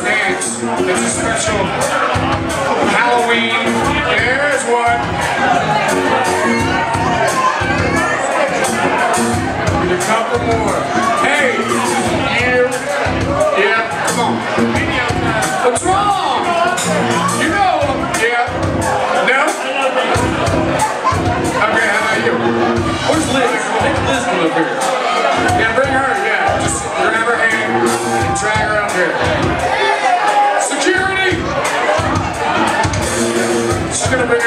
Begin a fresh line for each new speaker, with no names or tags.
dance. It's a special Halloween. There's one. Need a couple more. Hey, you. Yeah, come on. What's wrong? You know them. Yeah. No? Okay, how about you? Where's Liz? Take Liz one up here. Yeah, bring her. Yeah, just grab her hand and drag her up here. Security! She's gonna bring